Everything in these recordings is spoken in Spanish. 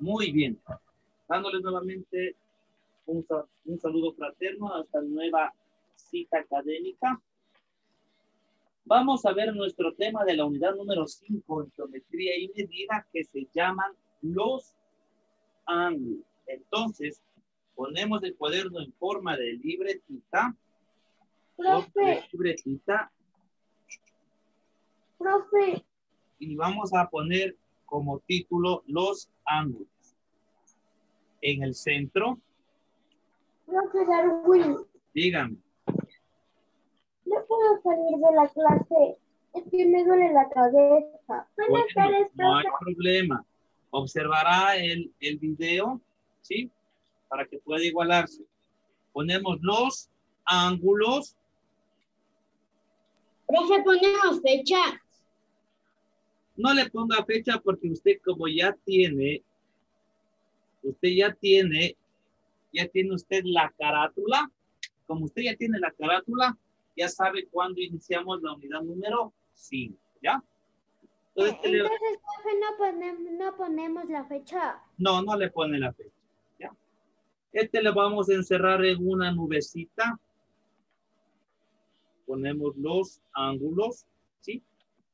Muy bien. Dándoles nuevamente un saludo fraterno hasta nueva cita académica. Vamos a ver nuestro tema de la unidad número 5 en geometría y medida, que se llaman los ángulos. Entonces, ponemos el cuaderno en forma de libretita. Profe. Y vamos a poner como título los ángulos. En el centro. Profe Darwin. Dígame. No puedo salir de la clase. Es que me duele la cabeza. Bueno, no hay problema. Observará el video, ¿sí? Para que pueda igualarse. Ponemos los ángulos. Profe, ponemos fecha. No le ponga fecha porque usted como ya tiene usted la carátula. Como usted ya tiene la carátula, ya sabe cuándo iniciamos la unidad número 5, ¿ya? Entonces, profe, no ponemos la fecha. No, no le pone la fecha, ¿ya? Le vamos a encerrar en una nubecita. Ponemos los ángulos, ¿sí?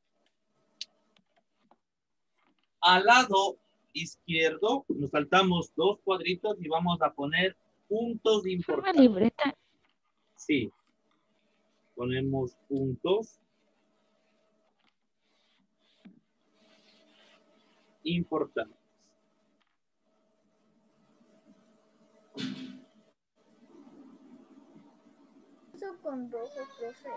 Al lado izquierdo nos saltamos 2 cuadritos y vamos a poner puntos importantes. Una libreta. Sí. Ponemos puntos importantes. Eso con rojo, profe.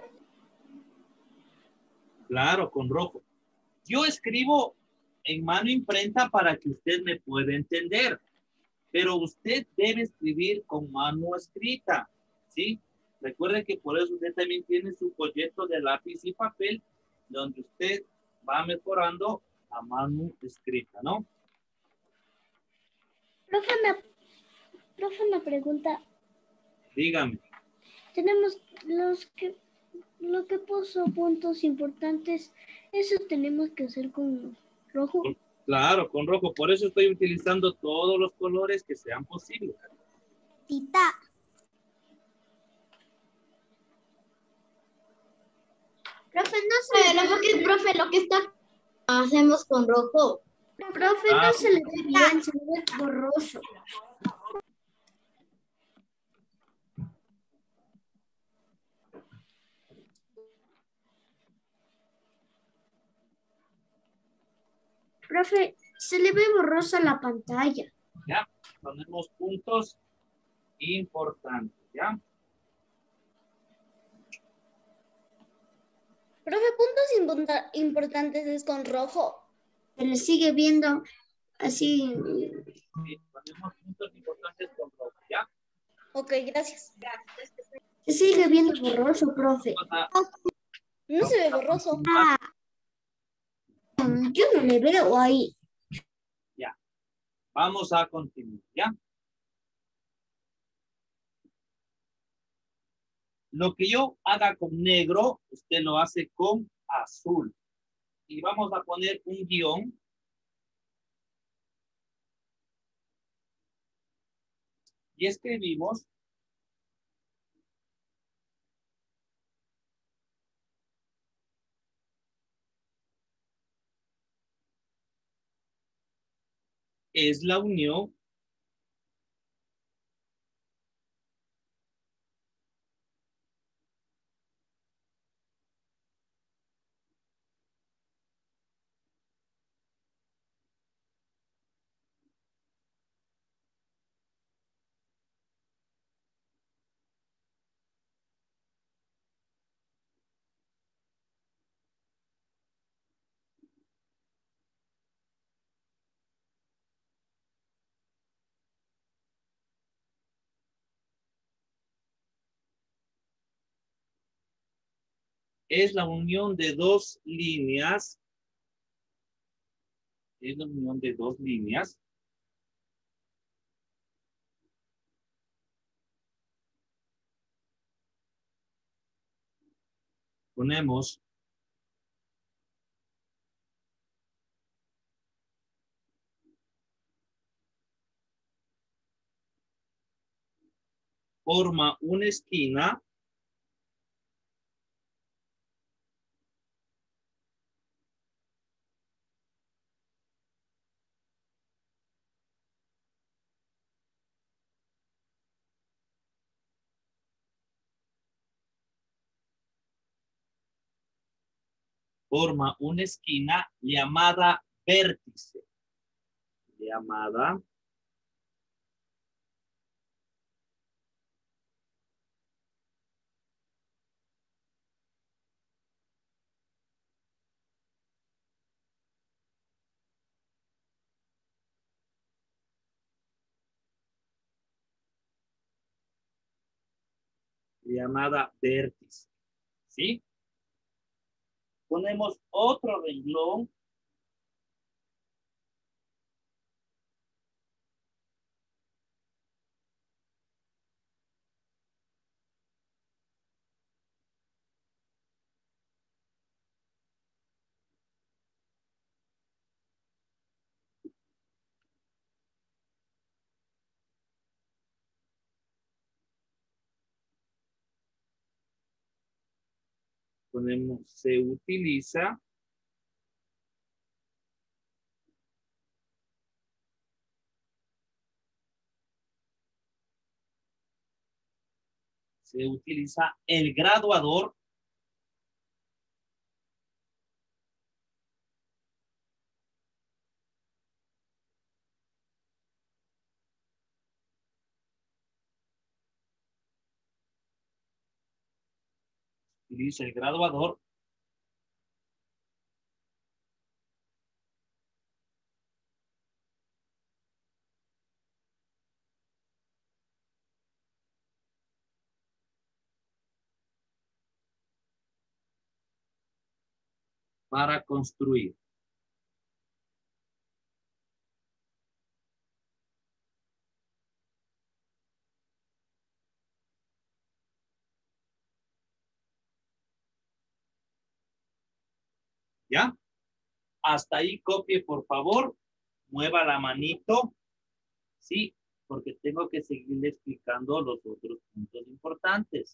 Claro, con rojo. Yo escribo en mano imprenta para que usted me pueda entender, pero usted debe escribir con mano escrita, ¿sí? Recuerde que por eso usted también tiene su folleto de lápiz y papel, donde usted va mejorando a mano escrita, ¿no? Profe, una pregunta. Dígame. Tenemos lo que puso puntos importantes, eso tenemos que hacer con rojo. Claro, con rojo. Por eso estoy utilizando todos los colores que sean posibles. Tita. Profe, profe, lo que está hacemos con rojo. Profe, no se le ve bien, se le ve borroso. Profe, se le ve borrosa la pantalla. Ya, ponemos puntos importantes, ¿ya? Profe, puntos importantes es con rojo. Se le sigue viendo así. Sí, ponemos puntos importantes con rojo, ¿ya? Ok, gracias. Se sigue viendo borroso, profe. No se ve borroso. Yo no le veo ahí. Ya. Vamos a continuar, ¿ya? Lo que yo haga con negro, usted lo hace con azul. Y vamos a poner un guión. Y escribimos es la unión es la unión de dos líneas. Es la unión de dos líneas. Ponemos forma una esquina llamada vértice. Llamada vértice. ¿Sí? Ponemos otro renglón. Ponemos, se utiliza el graduador para construir. ¿Ya? Hasta ahí copie, por favor. Mueva la manito. Sí, porque tengo que seguirle explicando los otros puntos importantes.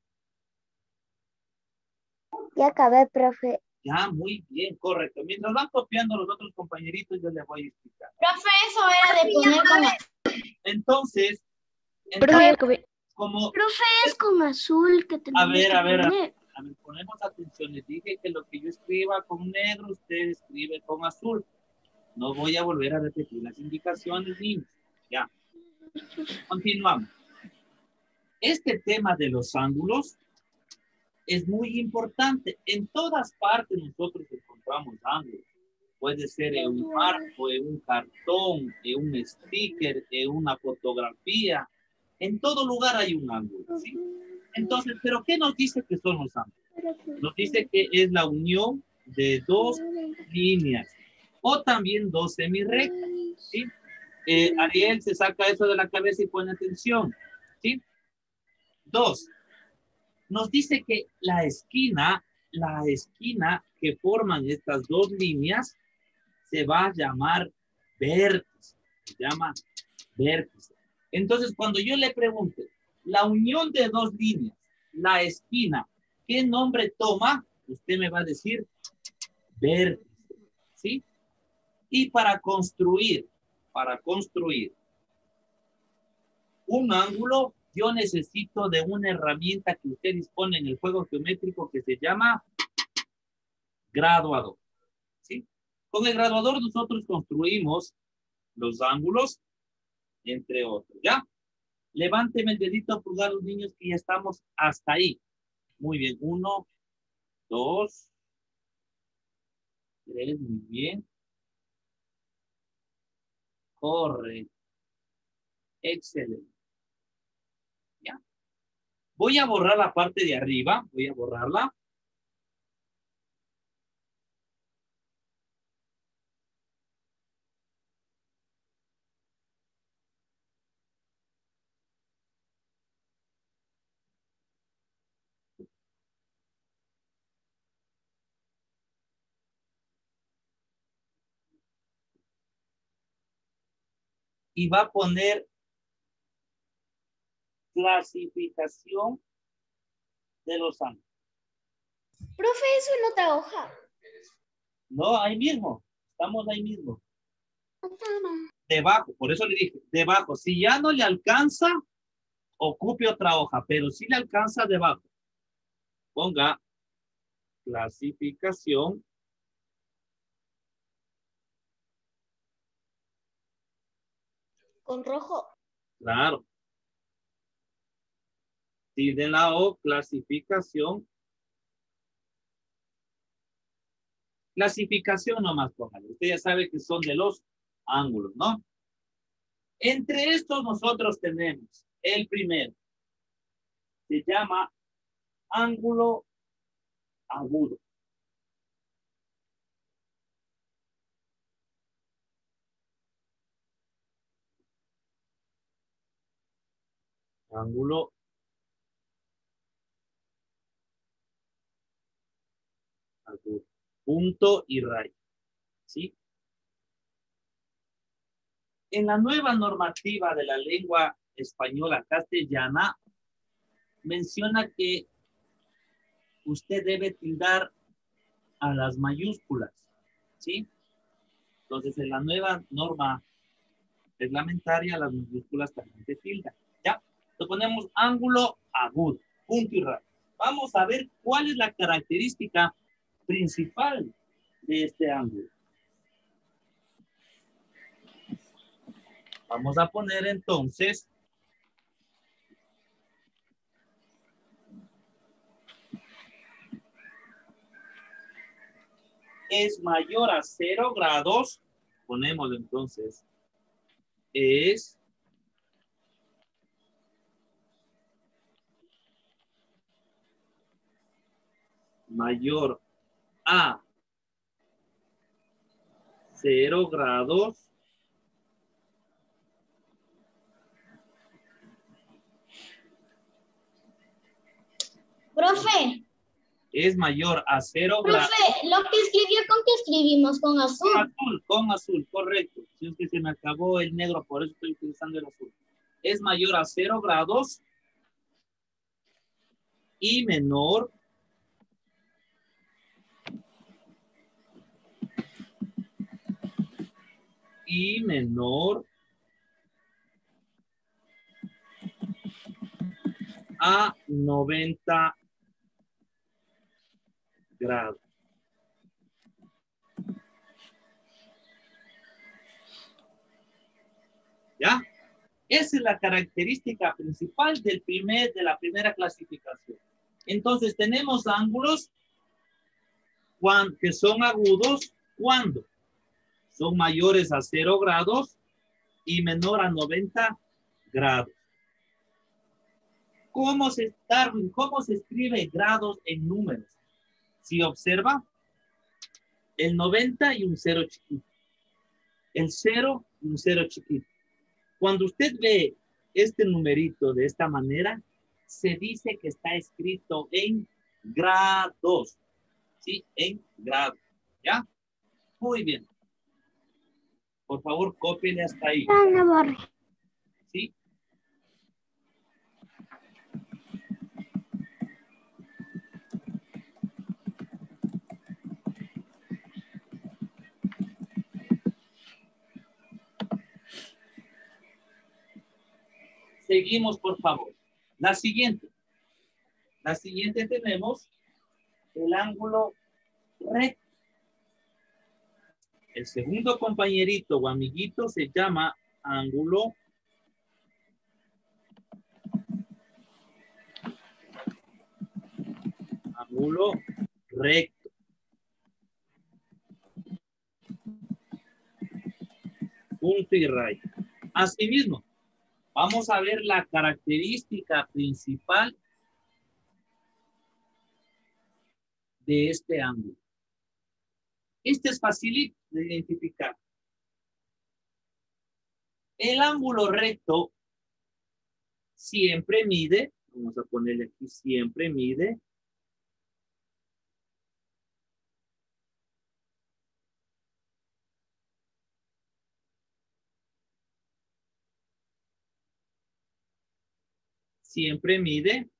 Ya acabé, profe. Ya, muy bien, correcto. Mientras van copiando los otros compañeritos, yo les voy a explicar. Profe, eso era de poner con... Entonces, como... Profe, es con azul que tenemos que poner. A ver, ponemos atención. Les dije que lo que yo escriba con negro, usted escribe con azul. No voy a volver a repetir las indicaciones, niños. Ya. Continuamos. Este tema de los ángulos es muy importante. En todas partes nosotros encontramos ángulos. Puede ser en un marco, en un cartón, en un sticker, en una fotografía. En todo lugar hay un ángulo, ¿sí? Entonces, ¿pero qué nos dice que son los ángulos? Nos dice que es la unión de dos líneas o también dos semirrectas, ¿sí? Ariel se saca eso de la cabeza y pone atención, ¿sí? Dos, nos dice que la esquina que forman estas dos líneas se va a llamar vértice. Se llama vértice. Entonces, cuando yo le pregunte, la unión de dos líneas, la esquina, ¿qué nombre toma? Usted me va a decir vértice. ¿Sí? Y para construir un ángulo, yo necesito de una herramienta que usted dispone en el juego geométrico que se llama graduador. ¿Sí? Con el graduador nosotros construimos los ángulos, entre otros. ¿Ya? Levánteme el dedito pulgar los niños que ya estamos hasta ahí. Muy bien. 1, 2, 3, muy bien. Corre. Excelente. ¿Ya? Voy a borrar la parte de arriba. Voy a borrarla. Y va a poner clasificación de los ángulos. Profe, eso en otra hoja. No, ahí mismo. Estamos ahí mismo. Debajo, por eso le dije, debajo. Si ya no le alcanza, ocupe otra hoja, pero si le alcanza debajo. Ponga clasificación Con rojo. Claro. Si de la O, clasificación. Clasificación nomás, póngale. Usted ya sabe que son de los ángulos, ¿no? Entre estos nosotros tenemos el primero. Se llama ángulo agudo. Ángulo agudo. Punto y raya. ¿Sí? En la nueva normativa de la lengua española castellana, menciona que usted debe tildar a las mayúsculas. ¿Sí? Entonces, en la nueva norma reglamentaria, las mayúsculas también se tildan. ¿Ya? Entonces ponemos ángulo agudo, punto y raya. Vamos a ver cuál es la característica principal de este ángulo. Vamos a poner entonces es mayor a 0 grados. Ponemos entonces es mayor a 0 grados Profe. es mayor a 0 grados. Profe, lo que escribió, ¿con qué escribimos? Con azul. Con azul, correcto. Si es que se me acabó el negro, por eso estoy utilizando el azul. Es mayor a 0 grados y menor a 90 grados. ¿Ya? Esa es la característica principal de la primera clasificación. Entonces, tenemos ángulos que son agudos cuando son mayores a 0 grados y menor a 90 grados. ¿Cómo se escribe grados en números? Si observa, el 90 y un 0 chiquito. El 0 y un 0 chiquito. Cuando usted ve este numerito de esta manera, se dice que está escrito en grados. ¿Sí? En grados. ¿Ya? Muy bien. Por favor, cópiele hasta ahí. ¿Sí? Seguimos, por favor. La siguiente. La siguiente tenemos el ángulo recto. El segundo compañerito o amiguito se llama ángulo recto. Punto y raya. Asimismo, vamos a ver la característica principal de este ángulo. Este es fácil de identificar. El ángulo recto siempre mide, vamos a ponerle aquí, siempre mide siempre mide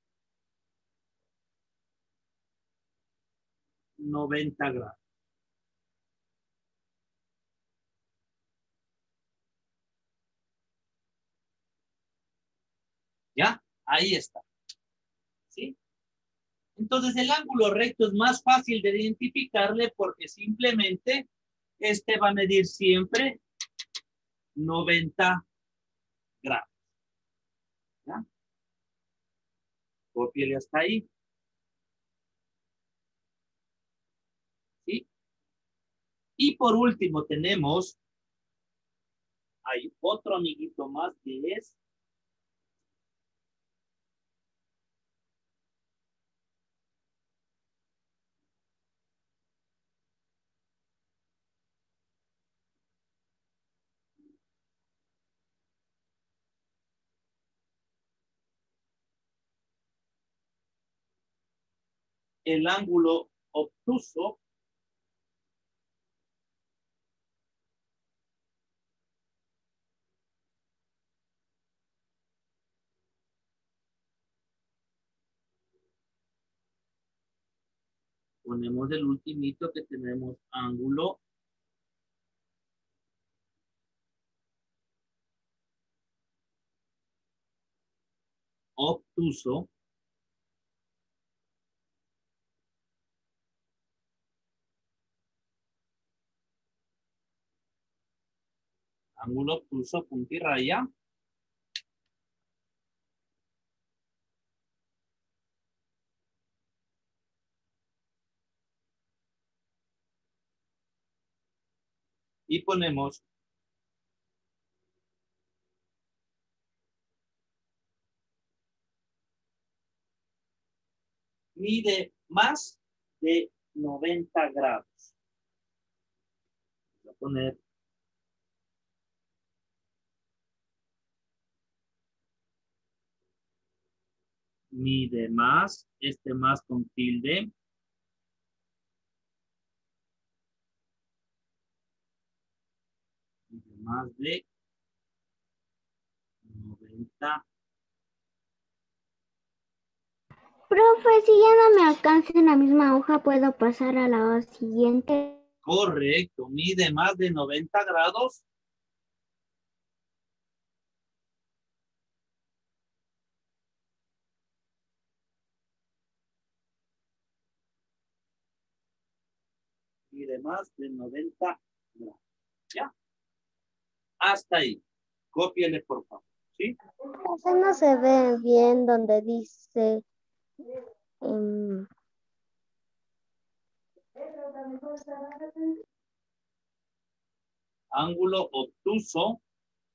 90 grados. ¿Ya? Ahí está. ¿Sí? Entonces el ángulo recto es más fácil de identificarle porque simplemente este va a medir siempre 90 grados. ¿Ya? Cópiale hasta ahí. ¿Sí? Y por último tenemos, hay otro amiguito más que es el ángulo obtuso. Ponemos el ultimito que tenemos ángulo obtuso. Ángulo obtuso, punto y raya. Y ponemos mide más de 90 grados. Voy a poner mide más, este más con tilde. Mide más de 90. Profe, si ya no me alcanza en la misma hoja, ¿puedo pasar a la siguiente? Correcto, mide más de 90 grados. Mide más de 90 grados. ¿Ya? Hasta ahí. Cópiale, por favor. ¿Sí? No se ve bien donde dice... Ángulo obtuso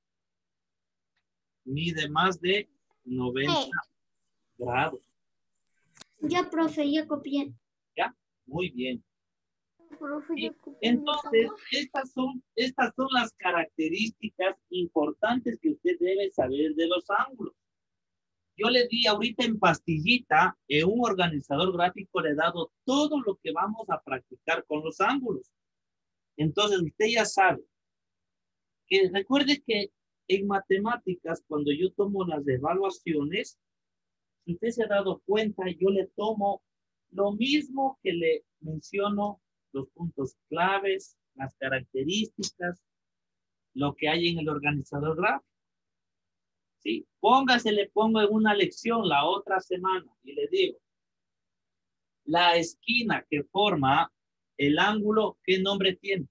mide más de 90 grados. Ya, profe, ya copié. ¿Ya? Muy bien. Profe, Y entonces, estas son las características importantes que usted debe saber de los ángulos. Yo le di ahorita en pastillita, en un organizador gráfico le he dado todo lo que vamos a practicar con los ángulos. Entonces, usted ya sabe que recuerde que en matemáticas, cuando yo tomo las evaluaciones, si usted se ha dado cuenta, yo le tomo lo mismo que le menciono, los puntos claves, las características, lo que hay en el organizador gráfico. ¿Sí? Póngase, le pongo en una lección la otra semana y le digo, la esquina que forma el ángulo, ¿qué nombre tiene?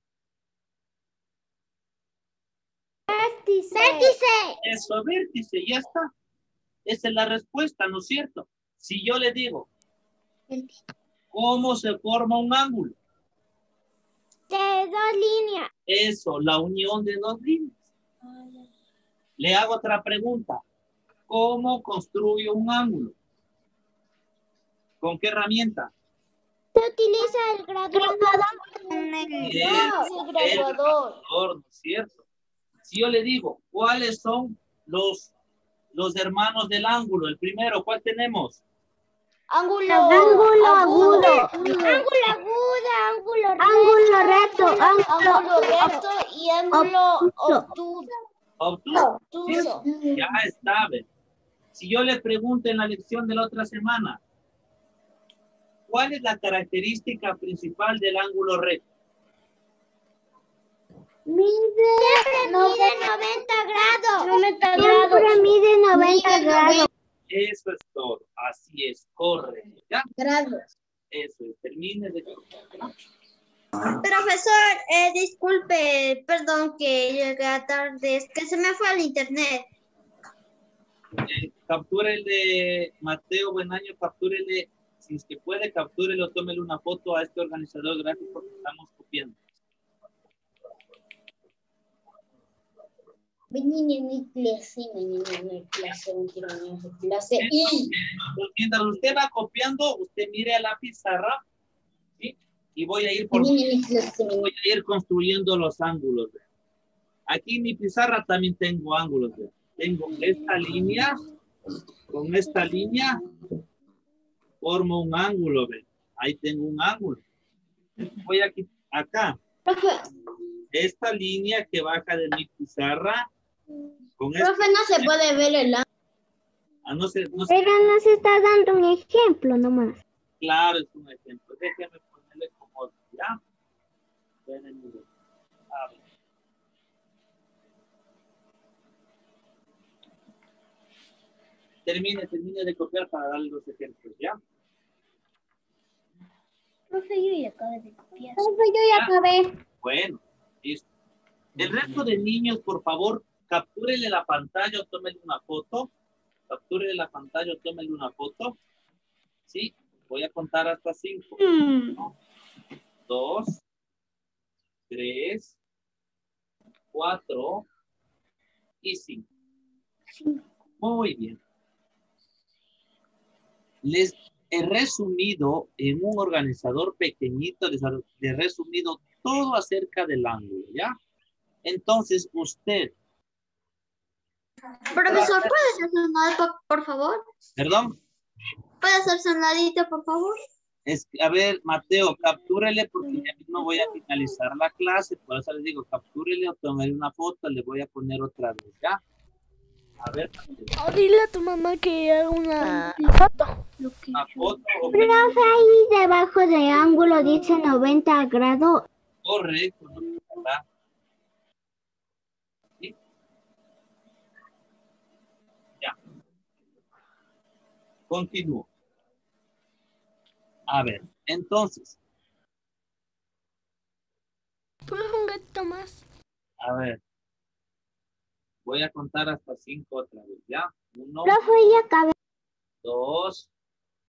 Vértice. Eso, vértice, ya está. Esa es la respuesta, ¿no es cierto? Si yo le digo, ¿cómo se forma un ángulo? De 2 líneas. Eso, la unión de 2 líneas. Le hago otra pregunta. ¿Cómo construyo un ángulo? ¿Con qué herramienta? Se utiliza el graduador. El graduador, ¿no es cierto? Si yo le digo, ¿cuáles son los hermanos del ángulo? El primero, ¿cuál tenemos? Ángulo agudo. Ángulo recto. Ángulo recto y ángulo obtuso. Obtuso. Ya está, ¿ve? Si yo le pregunto en la lección de la otra semana, ¿cuál es la característica principal del ángulo recto? Mide 90 grados. 90 grados. Siempre mide 90 grados. Eso es todo. Así es, correcto. ¿Ya? Grados. Eso es, termine de... Profesor, disculpe, perdón que llegué tarde, es que se me fue el internet. Captúrele, Mateo Buenaño, captúrele, si es que puede, captúrelo, tómele una foto a este organizador gráfico que estamos copiando. Mientras usted va copiando, usted mire a la pizarra, ¿sí? Y voy a ir construyendo los ángulos. Aquí en mi pizarra también tengo ángulos. Tengo esta línea, con esta línea formo un ángulo. Ahí tengo un ángulo. Voy aquí, acá. Esta línea que baja de mi pizarra. Profe, no se puede ver el ángulo. No sé. Pero nos está dando un ejemplo nomás. Claro, es un ejemplo. Déjeme ponerle como ya. A ver. Termine de copiar para darle los ejemplos, ¿ya? Profe, yo ya acabé de copiar. Profe, yo ya acabé. Bueno, listo. El resto de niños, por favor, captúrenle la pantalla o tómenle una foto. Captúrenle la pantalla o tómenle una foto. ¿Sí? Voy a contar hasta 5. 1, 2, 3, 4 y 5. Muy bien. Les he resumido en un organizador pequeñito, les he resumido todo acerca del ángulo, ¿ya? Entonces, usted... Profesor, ¿puede hacer sonadito, por favor? ¿Perdón? ¿Puede hacer sonadito, por favor? A ver, Mateo, captúrele porque ya mismo voy a finalizar la clase. Por eso les digo, captúrele o tomaré una foto, le voy a poner otra vez, ¿ya? A ver, Oh, dile a tu mamá que haga una foto. Una foto. Pero ahí debajo de ángulo dice 90 grados. Correcto, ¿verdad? ¿Sí? Ya. Continúo. A ver, entonces. Pues un gato más. A ver. Voy a contar hasta 5 otra vez, ¿ya? 1. Profe, ya acabé.